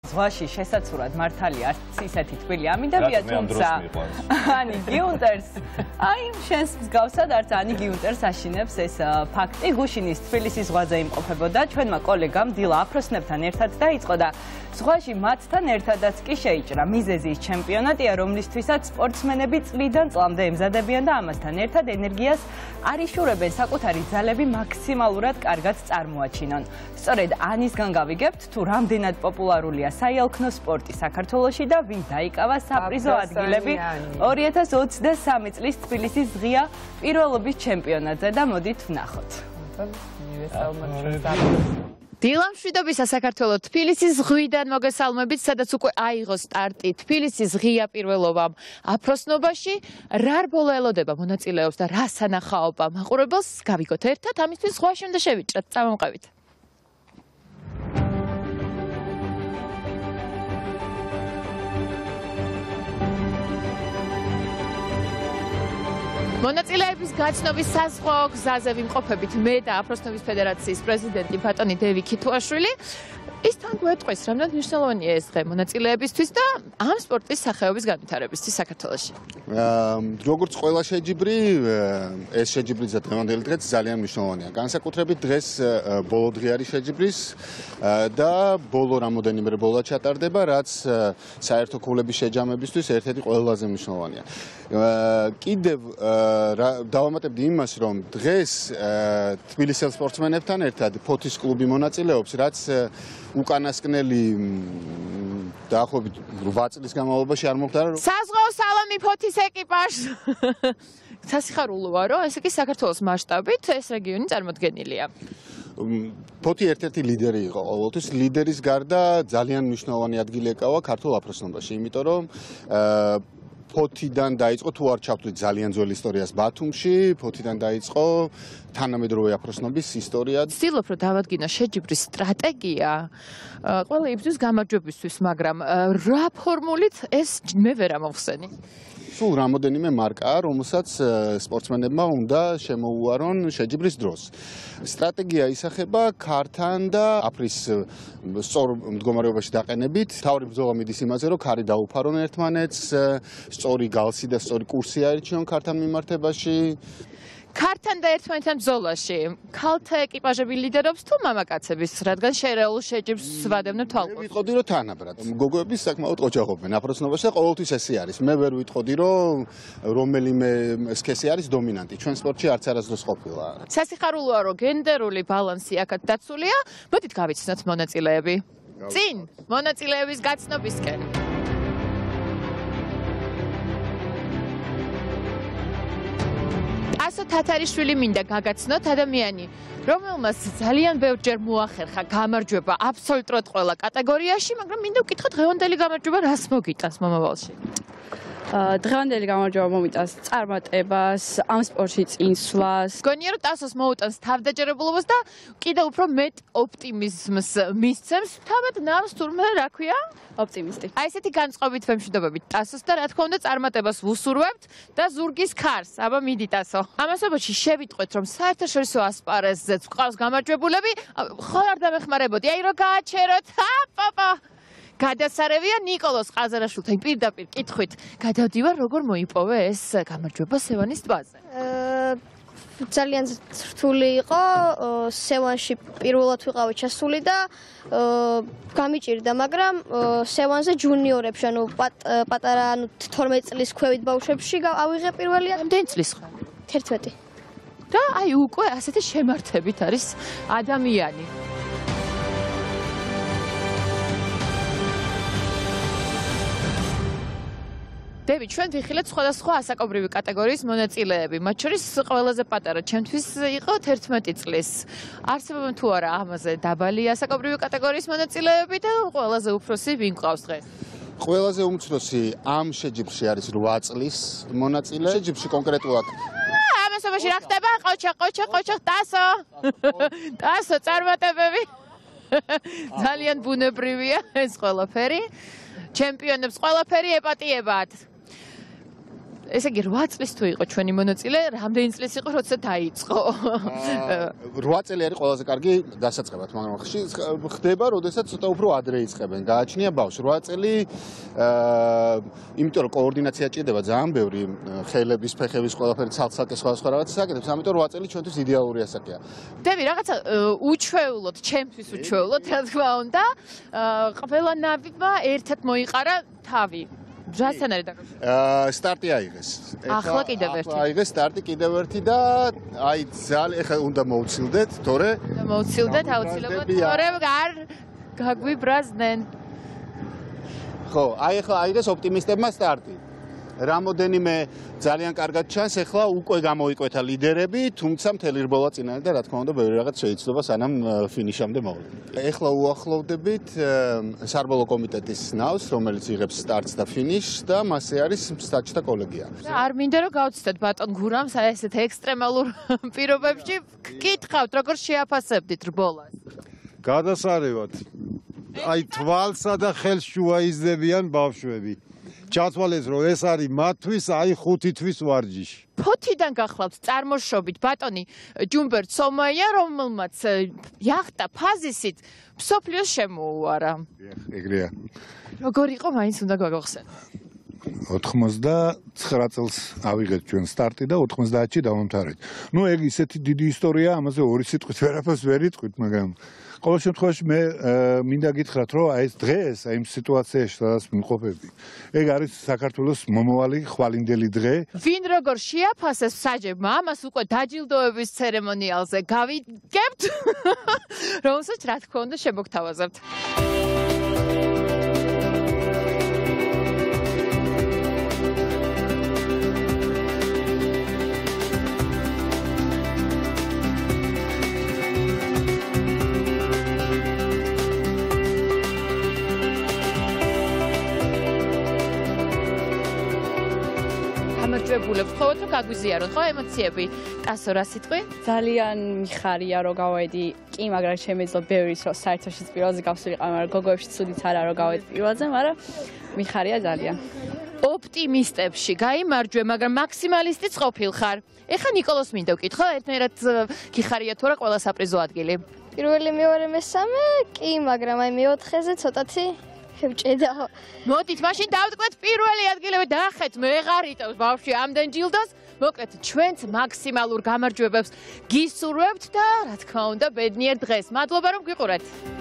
ზღვაში შესაცურად მართალია არც ისეთი თბილი ამინდებია, თუმცა ანი გიუნტერს აი შენს მსგავსად არც ანი გიუნტერს აშინებს ეს ფაქტი. გუშინის თბილისის ზღვაზე იმყოფებოდა ჩვენმა კოლეგამ დილა აფროსნებთან ერთად დაიწყო და ზღვაში მათთან ერთადაც კი შეიჭრა მიზეზის ჩემპიონატია, რომლისთვისაც სპორტსმენები წლიდან წლამდე ემზადებიან და ამასთან ერთად ენერგიას არ იშურებენ საკუთარი ძალები მაქსიმალურად კარგად წარმოაჩინონ. სწორედ ანისგან გავიგებთ თუ რამდენად პოპულარულია საიალქნო სპორტი საქართველოში და ვინ დაიკავა საპრიზო ადგილები 2023 წლის თბილისის ღია პირველობის ჩემპიონატზე და მოდით ვნახოთ. დილა მშვიდობისა საქართველო თბილისის ზღვიდან მოგესალმებით, სადაც უკვე აიღო სტარტი თბილისის ღია პირველობამ აფროსნობაში. რა რბოლა ელოდება მონაწილეობს და რა სანახაობა მაყურებელს, გავიგოთ ერთად, ამისთვის ზღვაში უნდა შევიჭრათ. წამომყევით. მონაწილეების გაცნობის საზღვაო გზაზე ვიმყოფებით მე და აფროსნობის ფედერაციის პრეზიდენტი ბატონი დევი ქითუაშვილი. ის თან გვეტყვის, რამდენად მნიშვნელოვანია ეს დღე მონაწილეებისთვის და ამ სპორტის სახეობის განვითარებისთვის საქართველოში. როგორც ყველა შეჯიბრი, ეს შეჯიბრი დღევანდელი დღეც ძალიან მნიშვნელოვანია. განსაკუთრებით დღეს ბოლო დღე არის შეჯიბრის და ბოლო რამოდენიმე რბოლა ჩატარდება, რაც საერთო ქულების შეჯამებისთვის ერთ-ერთი ყველაზე მნიშვნელოვანია. კიდევ დავამატებდი იმას, რომ დღეს თბილისელ სპორტსმენებთან ერთად ფოთის კლუბი მონაწილეობს, რაც უკანასკნელი დაახლოებით 8 წლის განმავლობაში არ მომხდარა. საზღვაო სალამი ფოთის ეკიპაჟს. სასიხარულოა, რომ ესე კი საქართველოს მასშტაბით ეს რეგიონი წარმოდგენილია. ფოთი ერთ-ერთი ლიდერი იყო ყოველთვის. ლიდერის გარდა ძალიან მნიშვნელოვანი ადგილი ეკავა ქართულ აფროსნობაში, იმიტომ რომ ფოთიდან დაიწყო, თუ არ ჩავთვლით ძალიან ძველ ისტორიას ბათუმში, ფოთიდან დაიწყო თანამედროვე აფროსნობის ისტორია. ვცდილობ, რომ დავადგინო შეჯიბრის სტრატეგია ყველა იბრძვის გამარჯვებისთვის, მაგრამ რა ფორმულით ეს მე ვერ ამოვხსენი. სულ რამოდენიმე მარკაა, რომელსაც სპორტსმენებმა უნდა შემოუარონ შეჯიბრის დროს. სტრატეგია ისახება ქართან და აფრის სწორ მდგომარეობაში დაყენებით. თავი ბრძოლა მიდის იმაზე, რომ ქარი დაუფარონ ერთმანეთს, სწორი გალსი და სწორი კურსი აირჩიონ ქართან მიმართებაში. ქართან და ერთმანეთთან ბრძოლაში ქალთა ეკიპაჟები ლიდერობს თუ მამაკაცების, რადგან შეერეულ შეჯიბრს ვადევნებ თვალყურს. ვიტყოდი, რომ თანაბრად. გოგოები საკმაოდ ოჯახობენ აფროსნობაში და ყოველთვის ესე არის. მე ვერ ვიტყოდი, რომ რომელიმე სქესი არის დომინანტი. ჩვენ სპორტში არც არასდროს ყოფილა. სასიხარულოა, რომ გენდერული ბალანსი აქაც დაცულია. მოდით გავიცნოთ მონაწილეები. წინ მონაწილეების გაცნობისკენ. ასო თათარიშვილი მინდა გაგაცნოთ, ადამიანი, რომელმაც ძალიან ბევრჯერ მოახერხა გამარჯვება აბსოლუტურად ყველა კატეგორიაში, მაგრამ მინდა ვკითხო დღევანდელი გამარჯვება რას მოგიტანს მომავალში. დღევანდელი გამარჯვება მომიტანს წარმატებას, ამ სპორტში წინსვლას. გონია, რომ ტასოს მოუტანს თავდაჯერებულობას და კიდევ უფრო მეტ ოპტიმიზმს მისცემს. თავად ნავს თურმე რა ქვია? ოპტიმისტი. აი ესეთი განწყობით ვემშვიდობებით ტასოს და რა თქმა უნდა წარმატებას ვუსურვებთ და ზურგის ქარს. აბა მიდი ტასო. ამასობაში შევიტყვეთ, რომ საერთაშორისო ასპარეზზეც გვყავს გამარჯვებულები. ხო არ დამეხმარებოდი. აი რო გააჩეროთ. პაპა. გადასარევია ნიკოლოს ყაზარაშვილთან პირდაპირ კითხვით. გადავდივარ, როგორ მოიპოვე ეს გამარჯვება სევანის ტბაზე? ძალიან რთული იყო, სევანში პირველად ვიყავი ჩასული და გამიჭირდა, მაგრამ სევანზე ჯუნიორებში, ანუ პატარა, ანუ 12 წლის ქვევით ბავშვებში ავიღე პირველი. რამდენი წლის ხარ? 11. და აი უკვე ასეთი შემართებით არის ადამიანი. დები, ჩვენ ვიხილეთ სხვადასხვა ასაკობრივი კატეგორიის მონაწილეები. მათ შორის ყველაზე პატარა ჩემთვის იყო 11 წლის. არსებობენ თუ არა ამაზე დაბალი ასაკობრივი კატეგორიის მონაწილეები და ყველაზე უფროსი ვინ გყავს დღეს? ყველაზე უმცროსი ამ შეჯიბრში არის 8 წლის მონაწილე. შეჯიბრში კონკრეტულად ამასობაში რა ხდება? ყოჩა, ტასო. ტასო, წარმატებები. ძალიან ბუნებრივია ეს ყველაფერი. ჩემპიონებს ყველაფერი ეპატიებათ. ესე იგი 8 წლის თუ იყო ჩვენი მონაწილე, რამდენი წლის იყო, როცა დაიწყო? 8 წელი არის ყველაზე კარგი დასაწყებად, მაგრამ ხდება, როდესაც ცოტა უფრო ადრე იწყებენ. გააჩნია ბავშვს 8 წელი, იმიტომ რომ კოორდინაცია ჭირდება ძალიან ბევრი ხელების, ფეხების, ყველაფერი ცალ-ცალკე სხვა რაღაც საკეთებს, ამიტომ 8 წელი ჩვენთვის იდეალური ასაკია. დები, რაღაცა უჩვეულოდ, ჩემთვის უჩვეულოდ, რა თქმა უნდა, ყველა ნაბიბმა ერთად მოიყარა თავი. რასთან არის დაკავშირებული? სტარტი აიღეს. ახლა კიდევ ერთი. აიღეს სტარტი კიდევ ერთი და აი ძალიან ეხლა უნდა მოვცილდეთ, თორე მოვცილდეთ აუცილებლად, თორე არ გაგვიბრაზდნენ. ხო, აი ახლა აიღეს ოპტიმისტებმა სტარტი. რამოდენიმე ძალიან კარგად ჩანს, ახლა უკვე გამოიკვეთა ლიდერები, თუმცა მთელი რბოლა წინაა და რა თქმა უნდა, ბევრი რაღაც შეიცვლება სანამ ფინიშამდე მოვლენ. ახლა უახლოვდებით საბოლოო კომიტეტის ნავს, რომელიც იღებს სტარტს და ფინიშს და მასე არის სტატჩთა კოლეგია. არ მინდა რომ გავცდეთ ბატონ გურამს აი ესეთ ექსტრემალურ პირობებში, გკითხავთ, როგორ შეაფასებდით რბოლას? გადასარევად. აი თვალსა და ხელს შუა იზრდებიან ბავშვები. ჩათვალეს რომ ეს არის მათთვის აი 5 თვის ვარჯიში. ფოთიდან გახლავთ წარმოშობით ბატონი ჯუმბერტ სომაია, რომელმაც იახტა ფაზისით მსოფლიოს შემოუარა. ეგრეა. როგორ იყო მაინც უნდა გავახსენო. 99 წელს ავიღეთ ჩვენ სტარტი და 90-ში დავამთავრეთ. ნუ ეგ ისეთი დიდი ისტორია, ამაზე ორი სიტყვით ვერაფერს ვერ იტყვით, მაგრამ ყოველ შემთხვევაში მე მინდა გითხრათ, რომ აი ეს დღეს, აი იმ სიტუაციაში, სადაც ვიმყოფები, ეგ არის საქართველოს მომავალი ხვალინდელი დღე. ვინ როგორ შეაფასეს საჯებმა, ამას უკვე დაჯილდოების ცერემონიალზე გავიგებთ, რომელსაც რა თქმა უნდა შემოგთავაზებთ. გამარჯვებულებს ხოვოთ რომ გაგვიზიაროთ ხო ემოციები ტასო რა სიტყვი ძალიან მიხარია რომ გავედი კი მაგრამ შემეძლო ბევრის რომ საერთაშიც პირველზე გავსულიყავ მაგრამ გოგოებში ცუდიც არა რომ გავედი პირველზე მაგრამ მიხარია ძალიან ოპტიმისტებში გაიმარჯვე მაგრამ მაქსიმალისტიც ყოფილხარ ეხა ნიკოლოს მინდა ვკითხო ერთნაირად გიხარია თუ არა ყველა საპრიზო ადგილი პირველი მეორე მესამე კი მაგრამ აი მეოთხეზე ცოტათი ვჭედა. მოდით, მაშინ დავტყვეთ პირველი ადგილები დაახეთ, მეღარიტავს ბავშვი ამდენ ჯილდოს. მოკლედ, ჩვენც მაქსიმალურ გამარჯვებებს გისურვებთ და რა თქმა უნდა, ბედნიერ დღეს. მადლობა რომ გვიყურეთ.